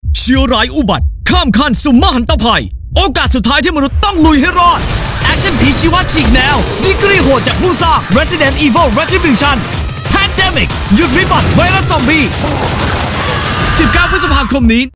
เชื้อร้ายอุบัติข้ามขั้นสู่มหันตภัยโอกาสสุดท้ายที่มนุษย์ต้องลุยให้รอดแอคชั่นผีชีวะฉีกแนวดีกรีโหดจากผู้สร้าง Resident Evil Retribution Pandemic หยุดวิบัติไวรัสซอมบี้19 พฤษภาคมนี้